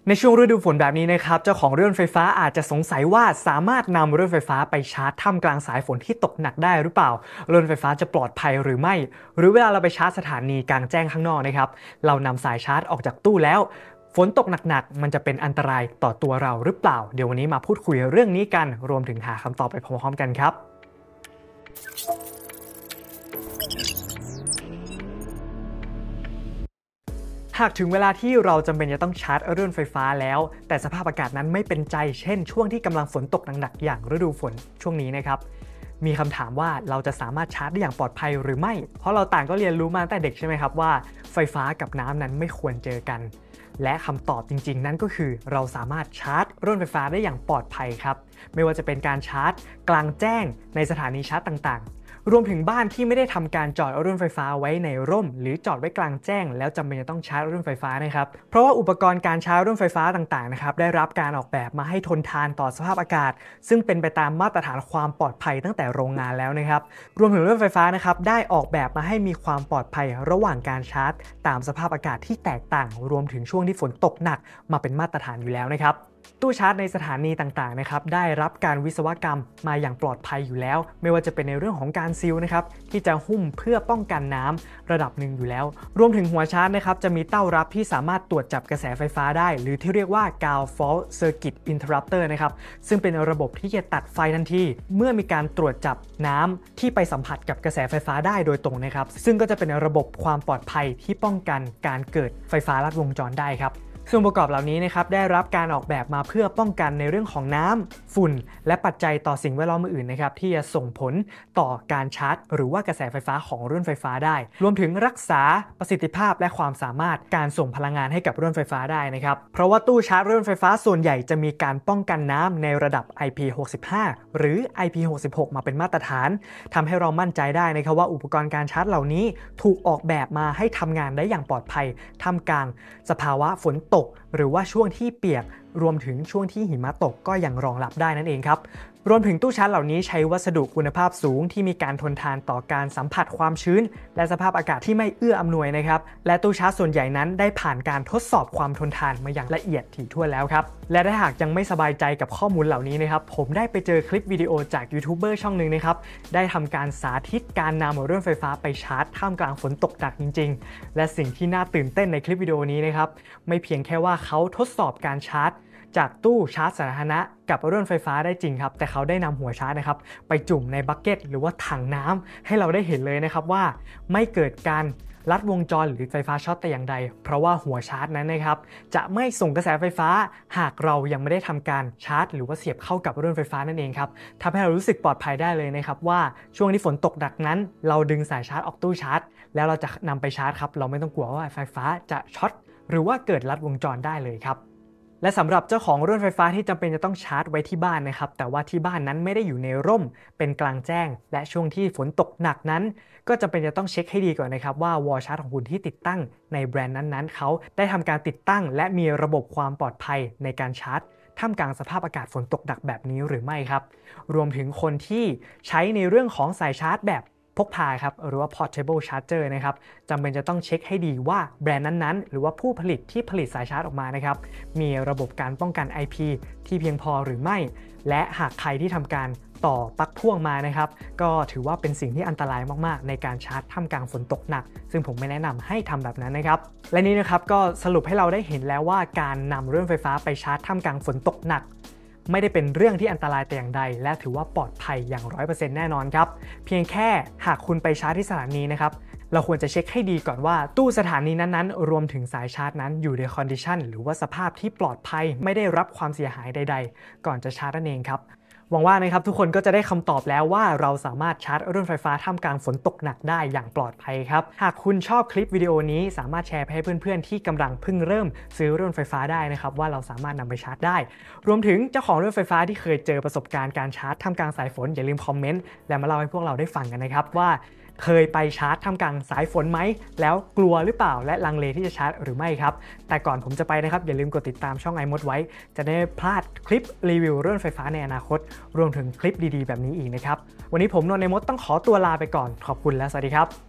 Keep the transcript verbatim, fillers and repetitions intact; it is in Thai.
ในช่วงฤดูฝนแบบนี้นะครับเจ้าของรถยนต์ไฟฟ้าอาจจะสงสัยว่าสามารถนำรถไฟฟ้าไปชาร์จท่ามกลางสายฝนที่ตกหนักได้หรือเปล่ารถยนต์ไฟฟ้าจะปลอดภัยหรือไม่หรือเวลาเราไปชาร์จสถานีกลางแจ้งข้างนอกนะครับเรานำสายชาร์จออกจากตู้แล้วฝนตกหนักๆมันจะเป็นอันตรายต่อตัวเราหรือเปล่าเดี๋ยววันนี้มาพูดคุยเรื่องนี้กันรวมถึงหาคำตอบไปพร้อมๆกันครับหากถึงเวลาที่เราจำเป็นจะต้องชาร์จรถยนต์ไฟฟ้าแล้วแต่สภาพอากาศนั้นไม่เป็นใจเช่นช่วงที่กำลังฝนตกหนักๆอย่างฤดูฝนช่วงนี้นะครับมีคำถามว่าเราจะสามารถชาร์จได้อย่างปลอดภัยหรือไม่เพราะเราต่างก็เรียนรู้มาตั้งแต่เด็กใช่ไหมครับว่าไฟฟ้ากับน้ำนั้นไม่ควรเจอกันและคำตอบจริงๆนั่นก็คือเราสามารถชาร์จรถยนต์ไฟฟ้าได้อย่างปลอดภัยครับไม่ว่าจะเป็นการชาร์จกลางแจ้งในสถานีชาร์จต่างๆรวมถึงบ้านที่ไม่ได้ทำการจอดรถยนต์ไฟฟ้าไว้ในร่มหรือจอดไว้กลางแจ้งแล้วจำเป็นจะต้องชาร์จรถยนต์ไฟฟ้านะครับเพราะว่าอุปกรณ์การชาร์จรถยนต์ไฟฟ้าต่างๆนะครับได้รับการออกแบบมาให้ทนทานต่อสภาพอากาศซึ่งเป็นไปตามมาตรฐานความปลอดภัยตั้งแต่โรงงานแล้วนะครับรวมถึงรถยนต์ไฟฟ้านะครับได้ออกแบบมาให้มีความปลอดภัยระหว่างการชาร์จตามสภาพอากาศที่แตกต่างรวมถึงช่วงที่ฝนตกหนักมาเป็นมาตรฐานอยู่แล้วนะครับตู้ชาร์จในสถานีต่างๆนะครับได้รับการวิศวกรรมมาอย่างปลอดภัยอยู่แล้วไม่ว่าจะเป็นในเรื่องของการซีลนะครับที่จะหุ้มเพื่อป้องกันน้ำระดับหนึ่งอยู่แล้วรวมถึงหัวชาร์จนะครับจะมีเต้ารับที่สามารถตรวจจับกระแสไฟฟ้าได้หรือที่เรียกว่า ground fault circuit interrupter นะครับซึ่งเป็นระบบที่จะตัดไฟทันทีเมื่อมีการตรวจจับน้ำที่ไปสัมผัสกับกระแสไฟฟ้าได้โดยตรงนะครับซึ่งก็จะเป็นระบบความปลอดภัยที่ป้องกันการเกิดไฟฟ้าลัดวงจรได้ครับส่วนประกอบเหล่านี้นะครับได้รับการออกแบบมาเพื่อป้องกันในเรื่องของน้ำฝุ่นและปัจจัยต่อสิ่งแวดล้อมอื่นนะครับที่จะส่งผลต่อการชาร์จหรือว่ากระแสไฟฟ้าของรถยนต์ไฟฟ้าได้รวมถึงรักษาประสิทธิภาพและความสามารถการส่งพลังงานให้กับรถยนต์ไฟฟ้าได้นะครับเพราะว่าตู้ชาร์จรถยนต์ไฟฟ้าส่วนใหญ่จะมีการป้องกันน้ำในระดับ ไอ พี หกสิบห้า หรือ ไอ พี หกสิบหก มาเป็นมาตรฐานทำให้เรามั่นใจได้นะครับว่าอุปกรณ์การชาร์จเหล่านี้ถูกออกแบบมาให้ทำงานได้อย่างปลอดภัยท่ามกลางสภาวะฝนตกหรือว่าช่วงที่เปียกรวมถึงช่วงที่หิมะตกก็ยังรองรับได้นั่นเองครับรวมถึงตู้ชาร์จเหล่านี้ใช้วัสดุคุณภาพสูงที่มีการทนทานต่อการสัมผัสความชื้นและสภาพอากาศที่ไม่เอื้ออำนวยนะครับและตู้ชาร์จส่วนใหญ่นั้นได้ผ่านการทดสอบความทนทานมาอย่างละเอียดถี่ถ้วนแล้วครับและถ้าหากยังไม่สบายใจกับข้อมูลเหล่านี้นะครับผมได้ไปเจอคลิปวิดีโอจากยูทูบเบอร์ช่องหนึ่งนะครับได้ทำการสาธิตการนำรถยนต์ไฟฟ้าไปชาร์จท่ามกลางฝนตกหนักจริงๆและสิ่งที่น่าตื่นเต้นในคลิปวิดีโอนี้นะครับไม่เพียงแค่ว่าเขาทดสอบการชาร์จจากตู้ชาร์จสาธารณะกับรถยนต์ไฟฟ้าได้จริงครับแต่เขาได้นำหัวชาร์จนะครับไปจุ่มในบักเก็ตหรือว่าถังน้ำให้เราได้เห็นเลยนะครับว่าไม่เกิดการลัดวงจรหรือไฟฟ้าช็อตแต่อย่างใดเพราะว่าหัวชาร์จนั้นนะครับจะไม่ส่งกระแสไฟฟ้าหากเรายังไม่ได้ทำการชาร์จหรือว่าเสียบเข้ากับรถยนต์ไฟฟ้านั่นเองครับทำให้เรารู้สึกปลอดภัยได้เลยนะครับว่าช่วงที่ฝนตกหนักนั้นเราดึงสายชาร์จออกตู้ชาร์จแล้วเราจะนำไปชาร์จครับเราไม่ต้องกลัวว่าไฟฟ้าจะช็อตหรือว่าเกิดลัดวงจรได้เลยครับและสำหรับเจ้าของรถยนต์ไฟฟ้าที่จำเป็นจะต้องชาร์จไว้ที่บ้านนะครับแต่ว่าที่บ้านนั้นไม่ได้อยู่ในร่มเป็นกลางแจ้งและช่วงที่ฝนตกหนักนั้นก็จำเป็นจะต้องเช็คให้ดีก่อนนะครับว่าวอลชาร์จของคุณที่ติดตั้งในแบรนด์นั้นๆเขาได้ทำการติดตั้งและมีระบบความปลอดภัยในการชาร์จท่ามกลางสภาพอากาศฝนตกหนักแบบนี้หรือไม่ครับรวมถึงคนที่ใช้ในเรื่องของสายชาร์จแบบพกพาครับหรือว่า portable charger นะครับจำเป็นจะต้องเช็คให้ดีว่าแบรนด์นั้นๆหรือว่าผู้ผลิตที่ผลิตสายชาร์จออกมานะครับมีระบบการป้องกัน ไอ พี ที่เพียงพอหรือไม่และหากใครที่ทำการต่อปลั๊กพ่วงมานะครับก็ถือว่าเป็นสิ่งที่อันตรายมากๆในการชาร์จท่ามกลางฝนตกหนักซึ่งผมไม่แนะนำให้ทำแบบนั้นนะครับและนี้นะครับก็สรุปให้เราได้เห็นแล้วว่าการนำรถยนต์ไฟฟ้าไปชาร์จท่ามกลางฝนตกหนักไม่ได้เป็นเรื่องที่อันตรายแต่อย่างใดและถือว่าปลอดภัยอย่าง ร้อยเปอร์เซ็นต์ แน่นอนครับเพียงแค่หากคุณไปชาร์จที่สถานีนะครับเราควรจะเช็คให้ดีก่อนว่าตู้สถานีนั้นๆรวมถึงสายชาร์จนั้นอยู่ในคอนดิชันหรือว่าสภาพที่ปลอดภัยไม่ได้รับความเสียหายใดๆก่อนจะชาร์จนั่นเองครับหวังว่านะครับทุกคนก็จะได้คำตอบแล้วว่าเราสามารถชาร์จรถยนต์ไฟฟ้าท่ามกลางฝนตกหนักได้อย่างปลอดภัยครับหากคุณชอบคลิปวิดีโอนี้สามารถแชร์ไปให้เพื่อนๆที่กำลังเพิ่งเริ่มซื้อรถยนต์ไฟฟ้าได้นะครับว่าเราสามารถนำไปชาร์จได้รวมถึงเจ้าของรถยนต์ไฟฟ้าที่เคยเจอประสบการณ์การชาร์จท่ามกลางสายฝนอย่าลืมคอมเมนต์และมาเล่าให้พวกเราได้ฟังกันนะครับว่าเคยไปชาร์จท่ามกลางสายฝนไหมแล้วกลัวหรือเปล่าและลังเลที่จะชาร์จหรือไม่ครับแต่ก่อนผมจะไปนะครับอย่าลืมกดติดตามช่อง iMod ไว้จะได้พลาดคลิปรีวิวรถยนต์ไฟฟ้าในอนาคตรวมถึงคลิปดีๆแบบนี้อีกนะครับวันนี้ผมนนท์ iModต้องขอตัวลาไปก่อนขอบคุณและสวัสดีครับ